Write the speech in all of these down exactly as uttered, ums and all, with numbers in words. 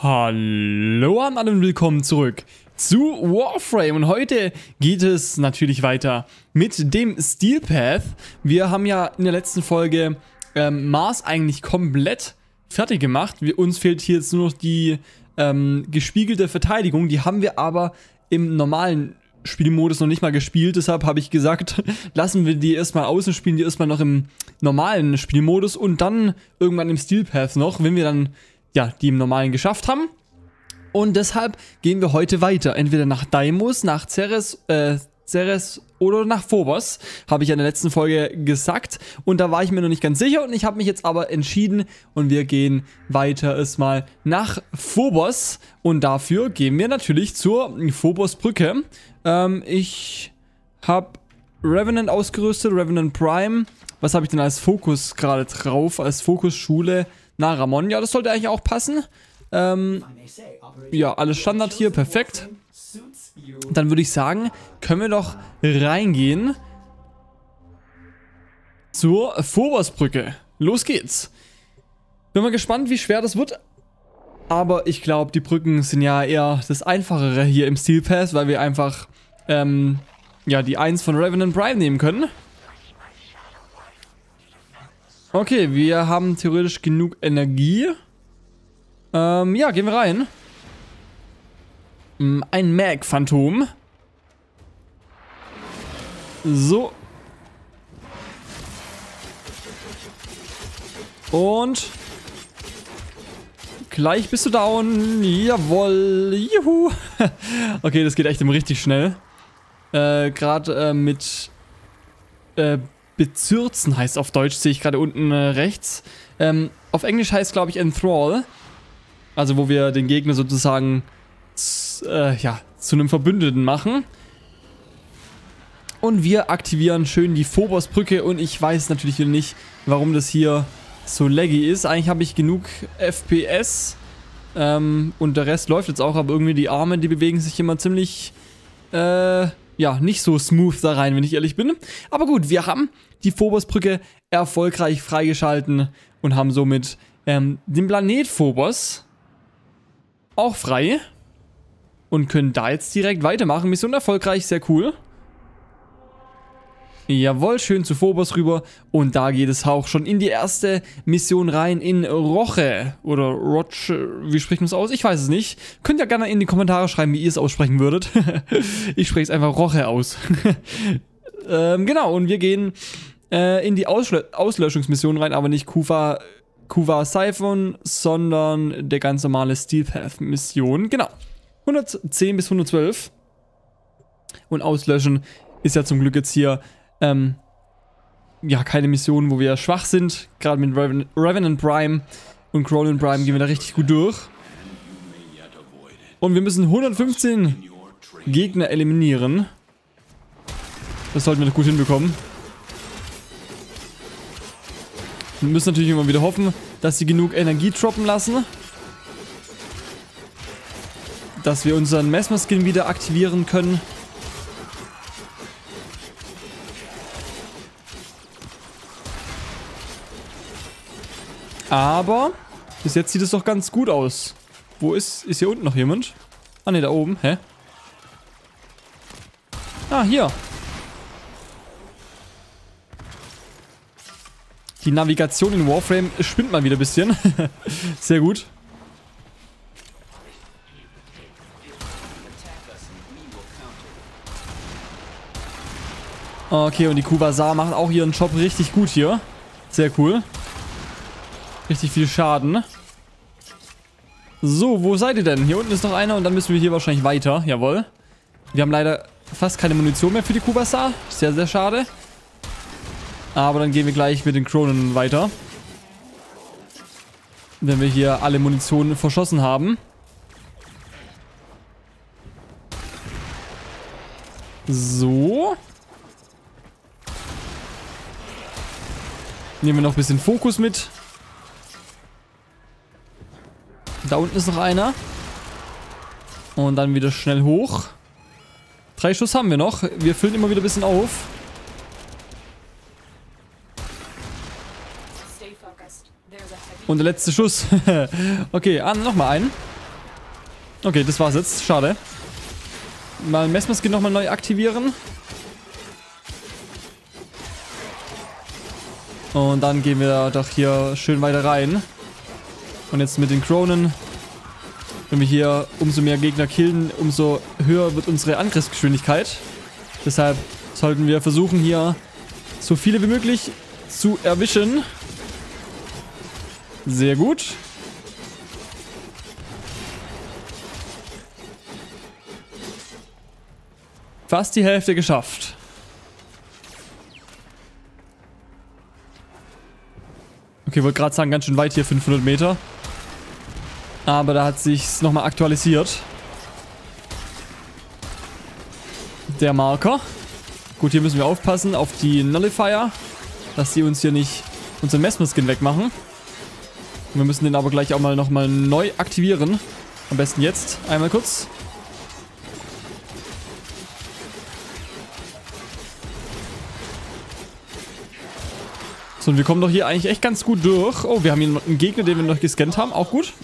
Hallo an alle und willkommen zurück zu Warframe und heute geht es natürlich weiter mit dem Steel Path. Wir haben ja in der letzten Folge ähm, Mars eigentlich komplett fertig gemacht. Wir, uns fehlt hier jetzt nur noch die ähm, gespiegelte Verteidigung, die haben wir aber im normalen Spielmodus noch nicht mal gespielt, deshalb habe ich gesagt, lassen wir die erstmal außen spielen, die erstmal noch im normalen Spielmodus und dann irgendwann im Steel Path noch, wenn wir dann ja, die im Normalen geschafft haben. Und deshalb gehen wir heute weiter. Entweder nach Deimos, nach Ceres, äh, Ceres oder nach Phobos. Habe ich ja in der letzten Folge gesagt. Und da war ich mir noch nicht ganz sicher. Und ich habe mich jetzt aber entschieden. Und wir gehen weiter erstmal nach Phobos. Und dafür gehen wir natürlich zur Phobos-Brücke. Ähm, ich habe Revenant ausgerüstet, Revenant Prime. Was habe ich denn als Fokus gerade drauf? Als Fokusschule na, Ramon, ja, das sollte eigentlich auch passen. Ähm, ja, alles Standard hier, perfekt. Dann würde ich sagen, können wir doch reingehen zur Phobos-Brücke. Los geht's. Bin mal gespannt, wie schwer das wird. Aber ich glaube, die Brücken sind ja eher das Einfachere hier im Steel Path, weil wir einfach, ähm, ja, die eins von Revenant Prime nehmen können. Okay, wir haben theoretisch genug Energie. Ähm, ja, gehen wir rein. Ein Mag-Phantom. So. Und gleich bist du down. Jawohl. Juhu. Okay, das geht echt immer richtig schnell. Äh, gerade äh, mit äh, Bezürzen heißt auf Deutsch, sehe ich gerade unten äh, rechts. Ähm, auf Englisch heißt, glaube ich, Enthrall. Also, wo wir den Gegner sozusagen äh, ja, zu einem Verbündeten machen. Und wir aktivieren schön die Phobos-Brücke. Und ich weiß natürlich wieder nicht, warum das hier so laggy ist. Eigentlich habe ich genug F P S. Ähm, und der Rest läuft jetzt auch. Aber irgendwie die Arme, die bewegen sich immer ziemlich Äh, ja, nicht so smooth da rein, wenn ich ehrlich bin. Aber gut, wir haben die Phobos-Brücke erfolgreich freigeschalten und haben somit ähm, den Planet Phobos auch frei und können da jetzt direkt weitermachen. Mission erfolgreich, sehr cool. Jawohl, schön zu Phobos rüber und da geht es auch schon in die erste Mission rein in Roche oder Roche, wie spricht man es aus? Ich weiß es nicht. Könnt ihr gerne in die Kommentare schreiben, wie ihr es aussprechen würdet. Ich spreche es einfach Roche aus. ähm, genau, und wir gehen äh, in die Auslö Auslöschungsmission rein, aber nicht Kuva, Kuva Siphon, sondern der ganz normale Steel Path Mission. Genau, hundertzehn bis hundertzwölf. Und auslöschen ist ja zum Glück jetzt hier Ähm, ja, keine Mission, wo wir schwach sind. Gerade mit Reven Revenant Prime und Cronin Prime gehen wir da richtig gut durch. Und wir müssen hundertfünfzehn Gegner eliminieren. Das sollten wir noch gut hinbekommen. Wir müssen natürlich immer wieder hoffen, dass sie genug Energie droppen lassen. Dass wir unseren Mesmer-Skin wieder aktivieren können. Aber bis jetzt sieht es doch ganz gut aus. Wo ist... Ist hier unten noch jemand? Ah ne, da oben. Hä? Ah, hier. Die Navigation in Warframe spinnt mal wieder ein bisschen. Sehr gut. Okay, und die Kubasar machen auch ihren Job richtig gut hier. Sehr cool. Richtig viel Schaden. So, wo seid ihr denn? Hier unten ist noch einer und dann müssen wir hier wahrscheinlich weiter. Jawohl. Wir haben leider fast keine Munition mehr für die Kubasar. Sehr, sehr schade. Aber dann gehen wir gleich mit den Kronen weiter. Wenn wir hier alle Munition verschossen haben. So. Nehmen wir noch ein bisschen Fokus mit. Da unten ist noch einer. Und dann wieder schnell hoch. Drei Schuss haben wir noch. Wir füllen immer wieder ein bisschen auf. Und der letzte Schuss. Okay, ah, nochmal einen. Okay, das war's jetzt. Schade. Mal Messmaskin nochmal neu aktivieren. Und dann gehen wir doch hier schön weiter rein. Und jetzt mit den Kronen. Wenn wir hier umso mehr Gegner killen, umso höher wird unsere Angriffsgeschwindigkeit. Deshalb sollten wir versuchen, hier so viele wie möglich zu erwischen. Sehr gut. Fast die Hälfte geschafft. Okay, wollte gerade sagen, ganz schön weit hier, fünfhundert Meter. Aber da hat sich's nochmal aktualisiert. Der Marker. Gut, hier müssen wir aufpassen auf die Nullifier, dass die uns hier nicht unseren Messmaskin wegmachen. Wir müssen den aber gleich auch mal nochmal neu aktivieren. Am besten jetzt. Einmal kurz. So, und wir kommen doch hier eigentlich echt ganz gut durch. Oh, wir haben hier noch einen Gegner, den wir noch gescannt haben. Auch gut.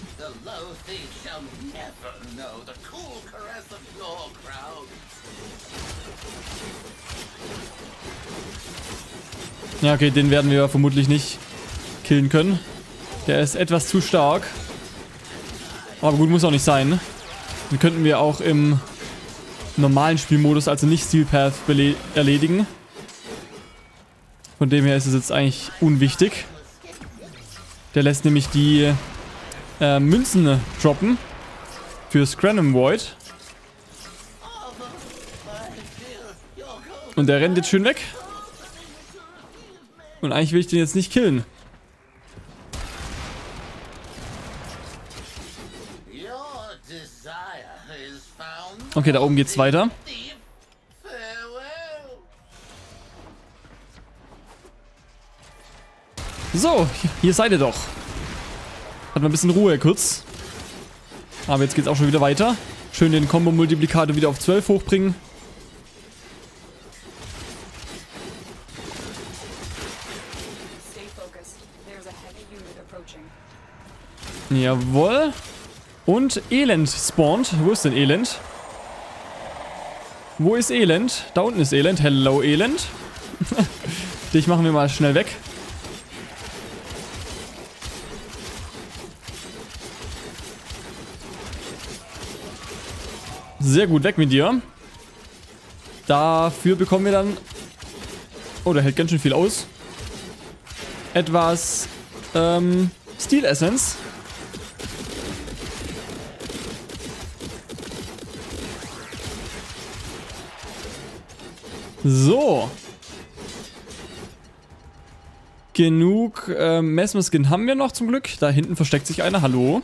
Ja, okay, den werden wir vermutlich nicht killen können. Der ist etwas zu stark. Aber gut, muss auch nicht sein. Den könnten wir auch im normalen Spielmodus, also nicht Steel Path, erledigen. Von dem her ist es jetzt eigentlich unwichtig. Der lässt nämlich die äh, Münzen droppen. Für Scranum Void. Und der rennt jetzt schön weg. Und eigentlich will ich den jetzt nicht killen. Okay, da oben geht's weiter. So, hier seid ihr doch. Hat mal ein bisschen Ruhe kurz. Aber jetzt geht's auch schon wieder weiter. Schön den Combo-Multiplikator wieder auf zwölf hochbringen. Jawohl. Und Elend spawnt. Wo ist denn Elend? Wo ist Elend? Da unten ist Elend. Hello, Elend. Dich machen wir mal schnell weg. Sehr gut, weg mit dir. Dafür bekommen wir dann... Oh, der hält ganz schön viel aus. Etwas... Ähm... Steel Essence. So. Genug äh, Messmaskin haben wir noch zum Glück. Da hinten versteckt sich einer. Hallo.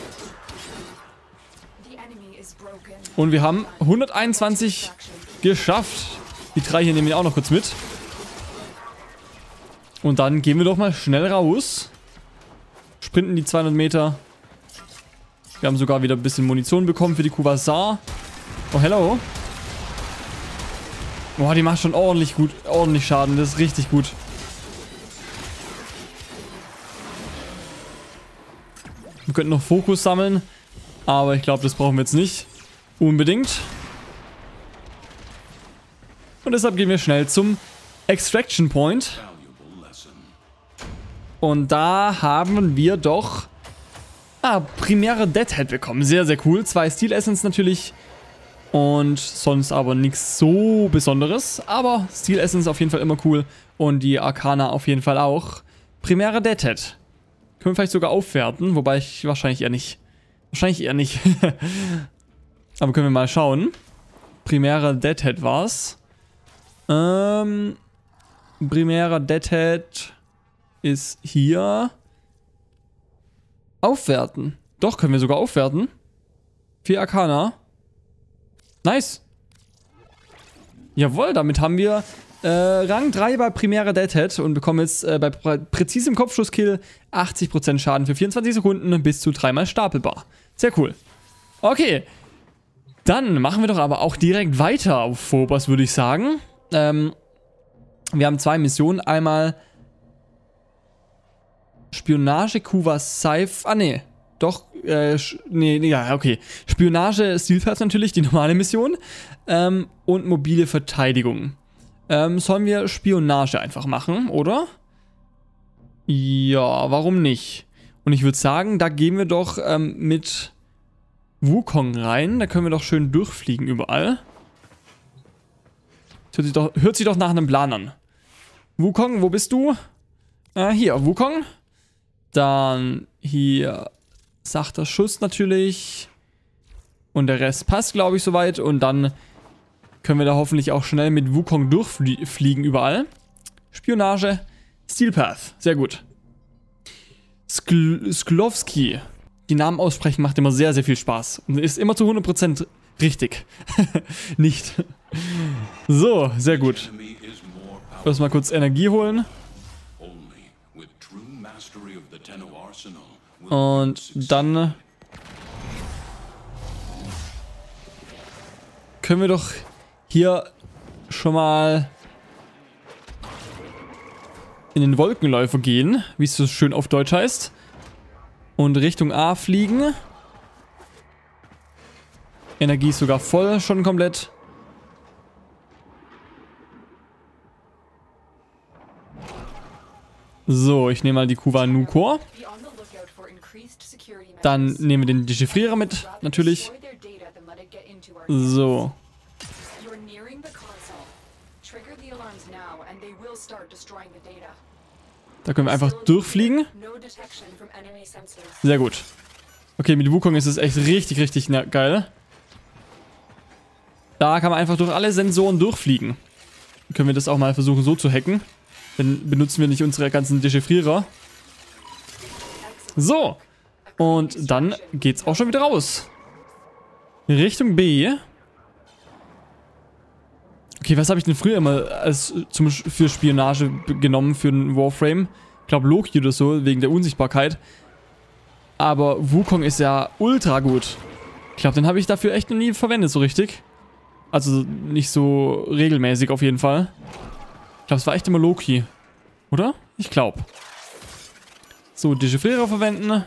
Und wir haben hunderteinundzwanzig geschafft. Die drei hier nehmen wir auch noch kurz mit. Und dann gehen wir doch mal schnell raus. Sprinten die zweihundert Meter. Wir haben sogar wieder ein bisschen Munition bekommen für die Quasar. Oh, hello. Boah, die macht schon ordentlich gut, ordentlich Schaden. Das ist richtig gut. Wir könnten noch Fokus sammeln. Aber ich glaube, das brauchen wir jetzt nicht. Unbedingt. Und deshalb gehen wir schnell zum Extraction Point. Und da haben wir doch ah, primäre Deadhead bekommen. Sehr, sehr cool. Zwei Steel Essence natürlich. Und sonst aber nichts so Besonderes. Aber Steel Essence auf jeden Fall immer cool. Und die Arcana auf jeden Fall auch. Primäre Deadhead. Können wir vielleicht sogar aufwerten. Wobei ich wahrscheinlich eher nicht. Wahrscheinlich eher nicht. Aber können wir mal schauen. Primärer Deadhead war's. Ähm. Primärer Deadhead ist hier. Aufwerten. Doch, können wir sogar aufwerten. Vier Arcana. Nice. Jawohl, damit haben wir äh, Rang drei bei Primärer Deadhead und bekommen jetzt äh, bei prä präzisem Kopfschusskill achtzig Prozent Schaden für vierundzwanzig Sekunden bis zu dreimal stapelbar. Sehr cool. Okay. Dann machen wir doch aber auch direkt weiter auf Phobos, würde ich sagen. Ähm, wir haben zwei Missionen. Einmal Spionage Kuva Saif. Ah, ne. Doch, äh, nee, nee, ja, okay. Spionage, Stealth natürlich, die normale Mission. Ähm, und mobile Verteidigung. Ähm, sollen wir Spionage einfach machen, oder? Ja, warum nicht? Und ich würde sagen, da gehen wir doch ähm, mit Wukong rein. Da können wir doch schön durchfliegen überall. Das hört sich doch, hört sich doch nach einem Plan an. Wukong, wo bist du? Äh, hier, Wukong. Dann hier sachter Schuss natürlich. Und der Rest passt, glaube ich, soweit. Und dann können wir da hoffentlich auch schnell mit Wukong durchfliegen überall. Spionage, Stealpath, sehr gut. Skl Sklowski. Die Namen aussprechen macht immer sehr, sehr viel Spaß. Und ist immer zu hundert Prozent richtig. Nicht. So, sehr gut. Erstmal kurz Energie holen. Und dann können wir doch hier schon mal in den Wolkenläufer gehen, wie es so schön auf Deutsch heißt. Und Richtung A fliegen. Energie ist sogar voll, schon komplett. So, ich nehme mal die Kuwa Nukor. Dann nehmen wir den Dechiffrierer mit, natürlich. So. Da können wir einfach durchfliegen. Sehr gut. Okay, mit Wukong ist es echt richtig, richtig geil. Da kann man einfach durch alle Sensoren durchfliegen. Dann können wir das auch mal versuchen so zu hacken. Dann benutzen wir nicht unsere ganzen Dechiffrierer. So. Und dann geht's auch schon wieder raus. Richtung B. Okay, was habe ich denn früher immer als zum, für Spionage genommen, für einen Warframe? Ich glaube Loki oder so, wegen der Unsichtbarkeit. Aber Wukong ist ja ultra gut. Ich glaube, den habe ich dafür echt noch nie verwendet, so richtig. Also nicht so regelmäßig auf jeden Fall. Ich glaube, es war echt immer Loki. Oder? Ich glaube. So, Dechiffrierer verwenden.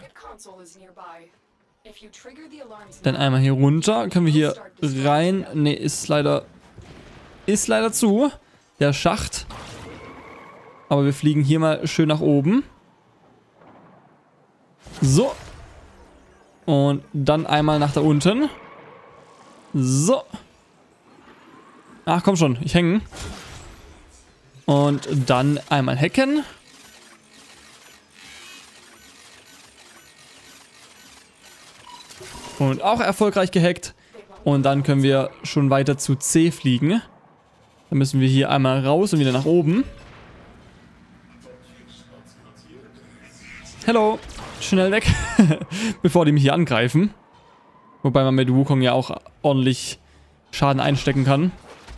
Dann einmal hier runter. Können wir hier rein? Ne, ist leider... Ist leider zu. Der Schacht. Aber wir fliegen hier mal schön nach oben. So. Und dann einmal nach da unten. So. Ach, komm schon. Ich hänge. Und dann einmal hacken. Und auch erfolgreich gehackt. Und dann können wir schon weiter zu C fliegen. Dann müssen wir hier einmal raus und wieder nach oben. Hello. Schnell weg. Bevor die mich hier angreifen. Wobei man mit Wukong ja auch ordentlich Schaden einstecken kann.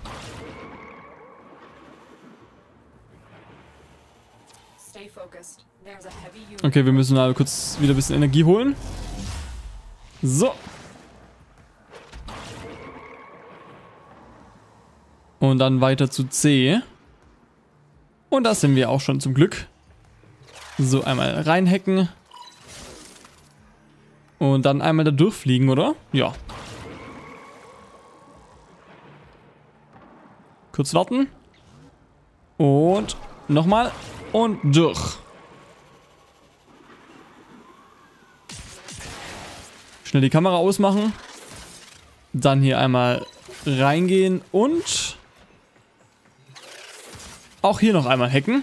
Okay, wir müssen mal kurz wieder ein bisschen Energie holen. So. Und dann weiter zu C. Und da sind wir auch schon zum Glück. So, einmal reinhacken. Und dann einmal da durchfliegen, oder? Ja. Kurz warten. Und nochmal. Und durch. Schnell die Kamera ausmachen. Dann hier einmal reingehen und auch hier noch einmal hacken.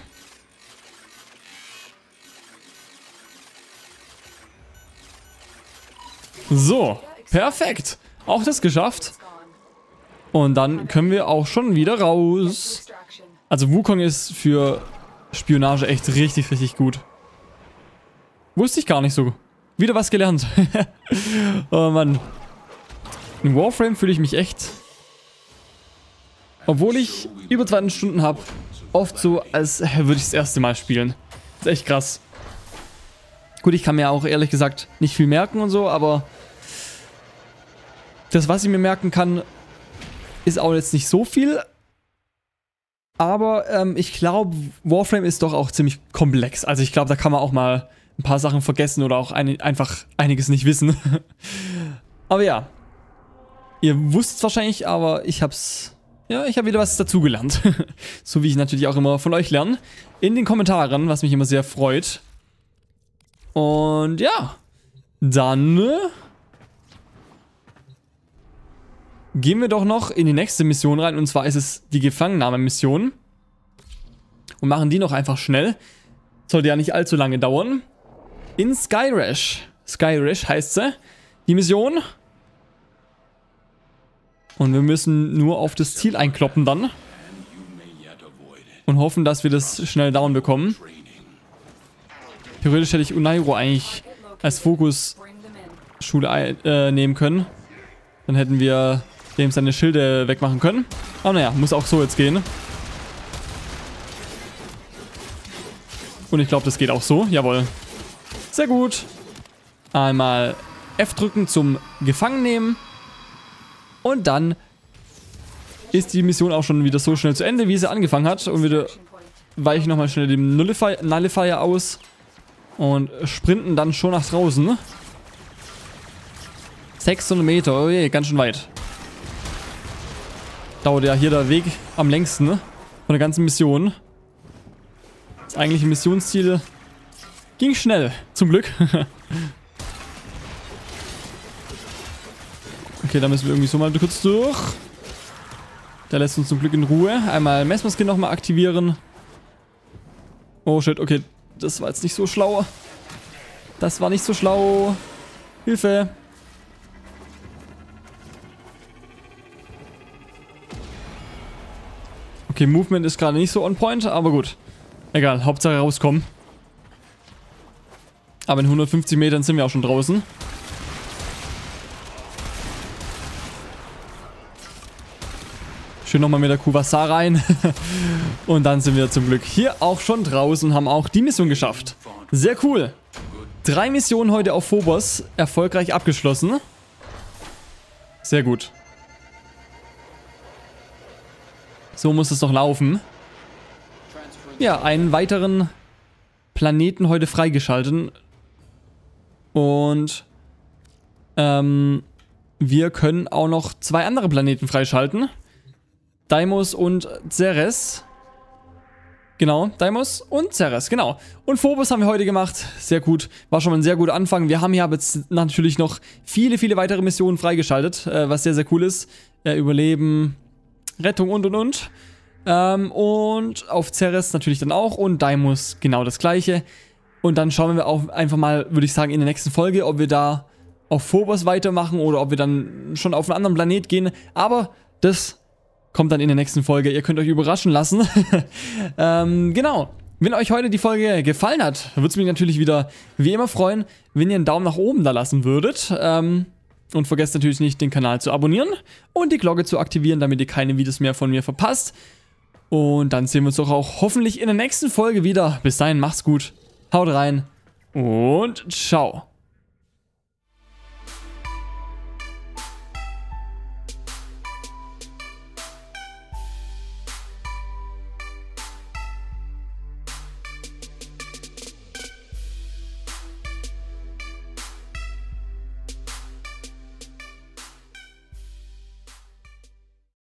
So, perfekt. Auch das geschafft. Und dann können wir auch schon wieder raus. Also Wukong ist für Spionage echt richtig, richtig gut. Wusste ich gar nicht so. Wieder was gelernt. Oh Mann. In Warframe fühle ich mich echt, obwohl ich über zweihundert Stunden habe, oft so, als würde ich das erste Mal spielen. Das ist echt krass. Gut, ich kann mir auch ehrlich gesagt nicht viel merken und so, aber das, was ich mir merken kann, ist auch jetzt nicht so viel. Aber ähm, ich glaube, Warframe ist doch auch ziemlich komplex. Also ich glaube, da kann man auch mal ein paar Sachen vergessen oder auch ein, einfach einiges nicht wissen. Aber ja, ihr wusstet es wahrscheinlich, aber ich hab's, ja, ich habe wieder was dazugelernt. So wie ich natürlich auch immer von euch lerne. In den Kommentaren, was mich immer sehr freut. Und ja, dann äh, gehen wir doch noch in die nächste Mission rein. Und zwar ist es die Gefangennahme-Mission. Und machen die noch einfach schnell. Sollte ja nicht allzu lange dauern. In Skyrash. Skyrash heißt sie. Die Mission. Und wir müssen nur auf das Ziel einkloppen dann. Und hoffen, dass wir das schnell down bekommen. Theoretisch hätte ich Unairo eigentlich als Fokus-Schule äh, nehmen können. Dann hätten wir dem seine Schilde wegmachen können. Aber naja, muss auch so jetzt gehen. Und ich glaube, das geht auch so. Jawohl. Sehr gut. Einmal F drücken zum Gefangen nehmen. Und dann ist die Mission auch schon wieder so schnell zu Ende, wie sie angefangen hat. Und wir weichen nochmal schnell dem Nullifier, Nullifier aus. Und sprinten dann schon nach draußen. sechshundert Meter, oh je, ganz schön weit. Dauert ja hier der Weg am längsten von der ganzen Mission. Das eigentliche Missionsziel ging schnell, zum Glück. Okay, da müssen wir irgendwie so mal kurz durch. Der lässt uns zum Glück in Ruhe. Einmal Messmaske nochmal aktivieren. Oh shit, okay. Das war jetzt nicht so schlau. Das war nicht so schlau. Hilfe. Okay, Movement ist gerade nicht so on point, aber gut. Egal, Hauptsache rauskommen. Aber in hundertfünfzig Metern sind wir auch schon draußen. Schön nochmal mit der Kuwasa rein. Und dann sind wir zum Glück hier auch schon draußen und haben auch die Mission geschafft. Sehr cool. Drei Missionen heute auf Phobos erfolgreich abgeschlossen. Sehr gut. So muss es doch laufen. Ja, einen weiteren Planeten heute freigeschalten. Und ähm, wir können auch noch zwei andere Planeten freischalten. Deimos und Ceres. Genau, Deimos und Ceres, genau. Und Phobos haben wir heute gemacht. Sehr gut. War schon mal ein sehr guter Anfang. Wir haben hier aber jetzt natürlich noch viele, viele weitere Missionen freigeschaltet, äh, was sehr, sehr cool ist. Äh, Überleben, Rettung und und und. Ähm, und auf Ceres natürlich dann auch. Und Deimos genau das gleiche. Und dann schauen wir auch einfach mal, würde ich sagen, in der nächsten Folge, ob wir da auf Phobos weitermachen oder ob wir dann schon auf einen anderen Planet gehen. Aber das kommt dann in der nächsten Folge. Ihr könnt euch überraschen lassen. ähm, genau. Wenn euch heute die Folge gefallen hat, würde es mich natürlich wieder wie immer freuen, wenn ihr einen Daumen nach oben da lassen würdet. Ähm, und vergesst natürlich nicht, den Kanal zu abonnieren und die Glocke zu aktivieren, damit ihr keine Videos mehr von mir verpasst. Und dann sehen wir uns doch auch hoffentlich in der nächsten Folge wieder. Bis dahin, macht's gut. Haut rein und ciao.